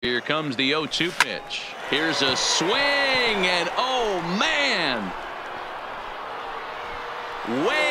Here comes the 0-2 pitch. Here's a swing, and oh man, way